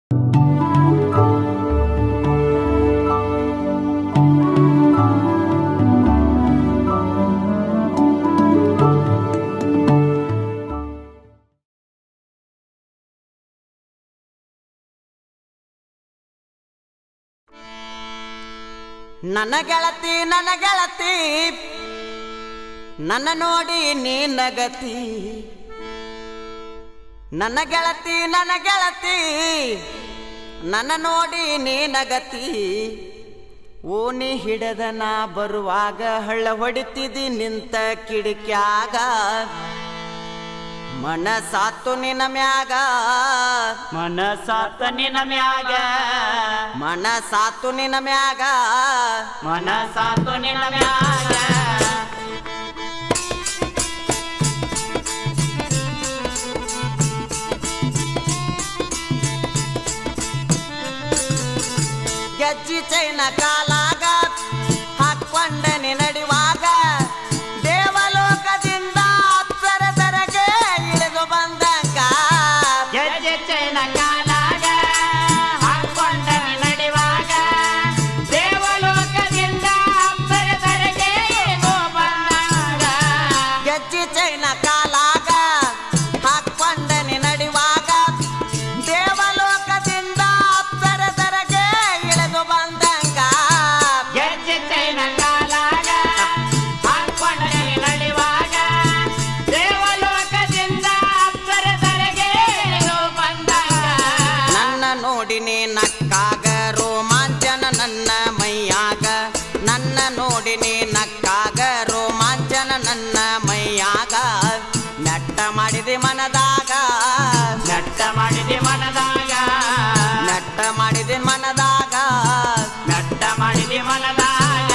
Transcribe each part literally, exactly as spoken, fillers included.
ನನ್ನ ಗೆಳತಿ ನನ್ನ ಗೆಳತಿ ನನ್ನ ನೋಡಿ ನೀ ನಗತಿ ನನ್ನ ಗೆಳತಿ ನನ್ನ ಗೆಳತಿ ನನ್ನ ನೋಡಿ ನೀ ನಗತಿ ಓಣಿ ಹಿಡದ ನಾ ಬರುವಾಗ ಹಳ್ಳ ಹೊಡಿತಿದಿ ನಿಂತ ಕಿಡಿಕ್ಯಾಗ ಮನಸಾತು ನಿನ ಮ್ಯಾಗ ಮನಸಾತು ನಿನ ಮ್ಯಾಗ ಮನಸಾತು ನಿನ ಮ್ಯಾಗ ಮನಸಾತು ನಿನ ಮ್ಯಾಗ ಗೆಜ್ಜಿ ಚೈನ ಕಾಲಾಗ ಹಾಕೊಂಡ ನಡಿವಾಗ ದೇವಲೋಕದಿಂದ ಅಪ್ಸರಸರಗೆ ಇಳಿದು ಬಂದಂಗ ಗೆಜ್ಜೆ ಚೈನ ಕಾಲಾಗ ಹಾಕೊಂಡ ನಡಿವಾಗ ದೇವಲೋಕದಿಂದ ಅಪ್ಸರಸರಗೆ ಇಳಿದು ಬಂದಾಗ ಗೆಜ್ಜಿ ಚೈನ ಕಾಲಾಗ ಹಾಕೊಂಡ ನಡಿವಾಗ ದೇವಲೋಕದಿಂದ ಅಪ್ಸರಸರಗೆ ಇಳಿದು ಬಂದಂಗ ಗೆಜ್ಜೆ ಚೈನ ಕಾಲಾಗ ಹಾಕೊಂಡ ನಡಿವಾಗ ದೇವಲೋಕದಿಂದ ಅಪ್ಸರಸರಗೆ ಇಳಿದು ಬಂದಾಗ ನನ್ನ ನೋಡಿನಿ ನಕ್ಕಾಗ ರೋಮಾಂಚನ ನನ್ನ ಮೈಯಾಗ ನನ್ನ ನೋಡಿನಿ ನಕ್ಕಾಗ ರೋಮಾಂಚನ ನನ್ನ ಮೈಯಾಗ ನಟ್ಟ ಮಾಡಿದೆ ಮನದಾಗ ನಟ್ಟ ಮಾಡಿದೆ ಮನದಾಗ ನಟ್ಟ ಮಾಡಿದೆ ಮನದಾಗ ನಟ್ಟ ಮಾಡಿದೆ ಮನದಾಗ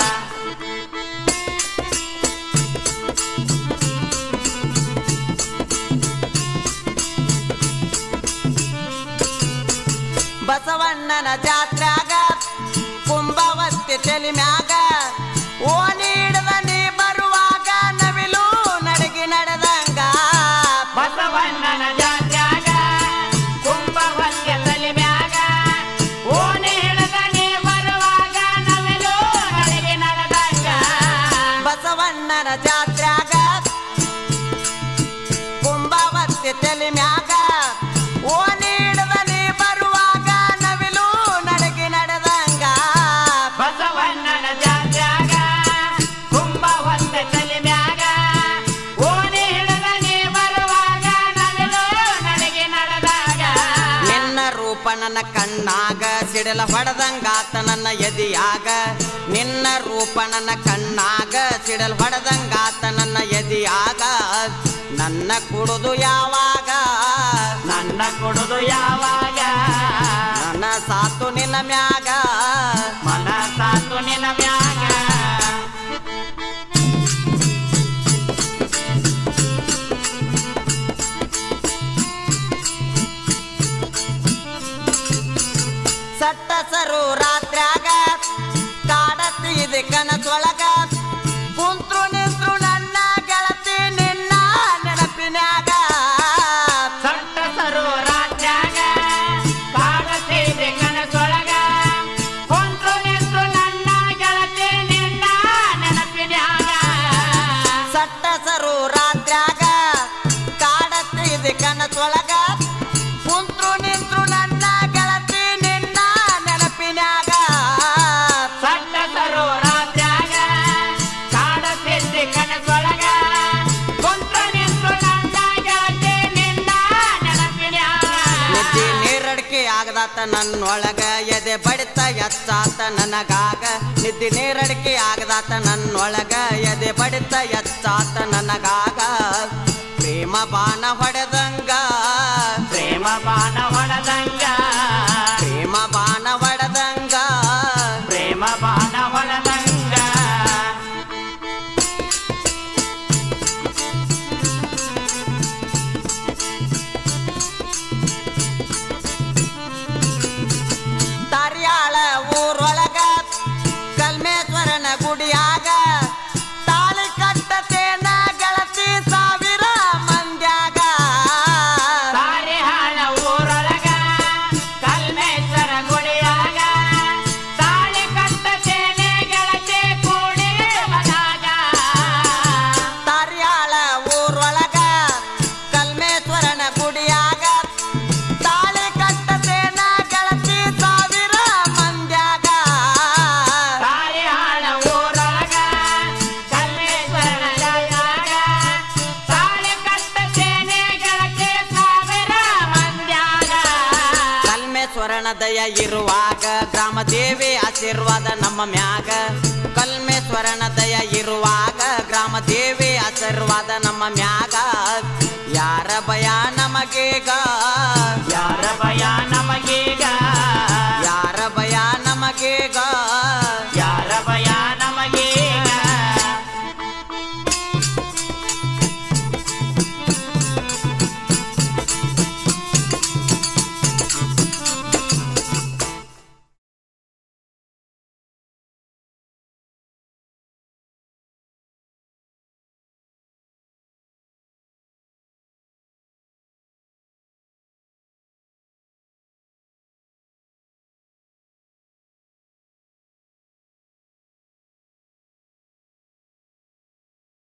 ಬಸವಣ್ಣನ ಜಾತ್ರ್ಯಾಗ ಕುಂಭವತ್ತಿ ತಲಿ ಮ್ಯಾಗ ಓಣಿ ಹಿಡ್ದ ನೀ ಬರುವಾಗ ನವಿಲು ನಡಗಿ ನಡೆದಂಗ ಬಸವಣ್ಣನ ಜಾತ್ಯಾಗ ಕುಂಭವತ್ತಿ ತಲಿ ಮ್ಯಾಗ ಓಣಿ ಹಿಡಿದ ನೀ ಬರುವಾಗ ನವಿಲು ನಡಗಿ ನಡೆದಂಗ ಬಸವಣ್ಣನ ಜಾತ್ರ್ಯಾಗ ಕುಂಭವತ್ತಿ ತಲಿ ಮ್ಯಾಗ ಓಣಿ ಹಿಡ್ದ ನೀ ಬರುವಾಗ ನವಿಲು ನಡಗಿ ನಡೆದಂಗ ಬಸವಣ್ಣನ ಜಾತ್ಯಾಗ ಕುಂಭವತ್ತಿ ತಲಿ ಮ್ಯಾಗ ಓಣಿ ಹಿಡಿದ ನೀ ಬರುವಾಗ ನವಿಲು ನಡಗಿ ನಡೆದಾಗ ನಿನ್ನ ರೂಪ ನನ್ನ ಕಣ್ಣಾಗ ಸಿಡಲ ಹೊಡೆದಂಗಾತ ನನ್ನ ಎದಿಯಾಗ ನಿನ್ನ ರೂಪ ನನ್ನ ಕಣ್ಣಾಗ ಸಿಡಲ್ ಹೊಡೆದಂಗಾತ ನನ್ನ ಎದಿಯಾಗ ನನ್ನ ಕುಡುದು ಯಾವಾಗ ನನ್ನ ಕೊಡುದು ಯಾವಾಗ ನನ್ನ ಸಾತು ನಿನ್ನ ಮ್ಯಾಗ ಮನಸಾತು ನಿನ ಮ್ಯಾಗ ಸಟ್ಟಸರು ರಾತ್ರ್ಯಾಗ ಕಾಡತ್ತಿದೆ ಕನಸೊಳಗ ಕುಂತ್ರು ನಿಂತ್ರು ನನ್ನ ಗೆಳತಿ ನಿನ್ನ ನೆನಪಿನ್ಯಾಗ ಸಟ್ಟಸರು ರಾತ್ರ್ಯಾಗ ಕಾಡತಿದೆ ಕನಸೊಳಗ ಕುಂತ್ರು ನಿಂತ್ರು ನನ್ನ ಗೆಳತಿ ನಿನ್ನ ನೆನಪಿನ್ಯಾಗ ಸಟ್ಟಸರು ರಾತ್ರ್ಯಾಗ ಕಾಡತ್ತಿದೆ ಕನಸೊಳಗ ಕುಂತ್ರು ನಿಂತ್ರು ನನ್ನ ಗೆಳತಿ ನಿನ್ನ ನೆನಪಿನ್ಯಾಗ ಸಟ್ಟಸರು ರಾತ್ರ್ಯಾಗ ಕಾಡತಿದೆ ಕನಸೊಳಗ ಕುಂತ್ರು ನಿಂತ್ರು ನನ್ನ ಗೆಳತಿ ನಿನ್ನ ನೆನಪಿನ್ಯಾಗ ನಿದ್ದೆ ನೀರಡಿಕೆ ಆಗದಾತ ನನ್ನೊಳಗ ಎದೆ ಬಡಿತ ಎಚ್ಚಾತ ನನಗಾಗ ನಿದ್ದೆ ನೀರಡಿಕೆ ಆಗದಾತ ನನ್ನೊಳಗ ಎದೆ ಬಡಿತ ಎಚ್ಚಾತ ನನಗಾಗ ಪ್ರೇಮ ಬಾಣ ಹೊಡೆದಂಗ ಪ್ರೇಮ ಬಾಣ ಹೊಡೆದಂಗ ಪ್ರೇಮ ಬಾಣ ಹೊಡೆದಂಗ ಪ್ರೇಮ ಬಾಣ ಹೊಡೆದಂಗ ತಾರ್ಯಾಳ ಊರೊಳಗ ಕಲ್ಮೇಶ್ವರನ ಗುಡಿಯಾಗ ತಾಳಿ ಕಟ್ಟತೇನ ಗೆಳತಿ ಸಾವಿರ ಮಂದ್ಯಾಗ ತಾರಿಹಾಳ ಊರೊಳಗ ಕಲ್ಮೇಶ್ವರನ ದಯ ಇರುವಾಗ ಗ್ರಾಮ ದೇವಿ ಆಶೀರ್ವಾದ ನಮ್ಮ ಮ್ಯಾಗ ಕಲ್ಮೇಶ್ವರನ ದಯ ಇರುವಾಗ ಗ್ರಾಮ ದೇವಿ ಆಶೀರ್ವಾದ ನಮ್ಮ ಮ್ಯಾಗ ಯಾರ ಭಯ ನಮಗೀಗ ಯಾರ ಭಯ ನಮಗೀಗ